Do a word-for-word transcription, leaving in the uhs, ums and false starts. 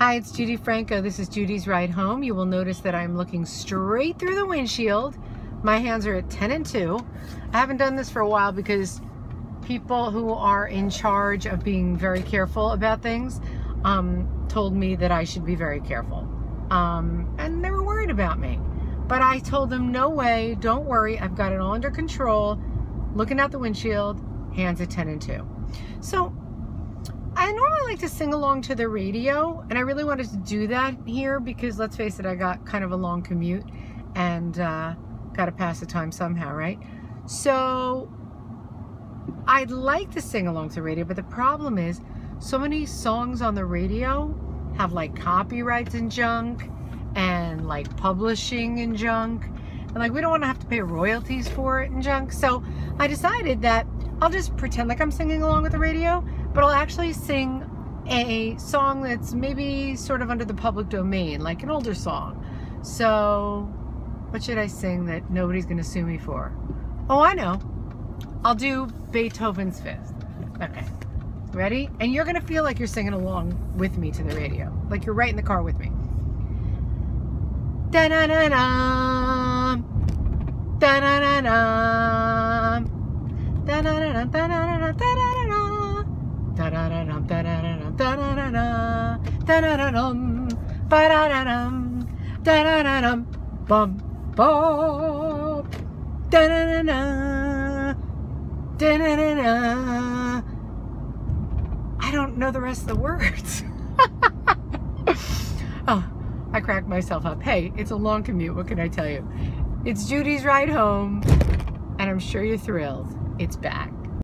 Hi, it's Judi Franco. This is Judi's Ride Home. You will notice that I'm looking straight through the windshield. My hands are at ten and two. I haven't done this for a while because people who are in charge of being very careful about things um, told me that I should be very careful. Um, and they were worried about me. But I told them, no way, don't worry, I've got it all under control. Looking out the windshield, hands at ten and two. So I normally like to sing along to the radio, and I really wanted to do that here because, let's face it, I got kind of a long commute and uh, got to pass the time somehow, right? So I'd like to sing along to the radio, but the problem is so many songs on the radio have like copyrights and junk and like publishing and junk, and like we don't want to have to pay royalties for it and junk. So I decided that I'll just pretend like I'm singing along with the radio, but I'll actually sing a song that's maybe sort of under the public domain, like an older song. So what should I sing that nobody's gonna sue me for? Oh, I know. I'll do Beethoven's Fifth. Okay, ready? And you're gonna feel like you're singing along with me to the radio, like you're right in the car with me. Da-na-na-na, da-na-na-na, da-na-na-na, da-na-na-na, da-na-na-na. Da-da-da-dum, da-da-da-dum, da-da-da-da, da-da-da-dum, ba-da-da-dum, da-da-da-dum, bum, bum, da-da-da-da, da-da-da-da. I don't know the rest of the words. Oh, I cracked myself up. Hey, it's a long commute. What can I tell you? It's Judi's Ride Home, and I'm sure you're thrilled. It's back.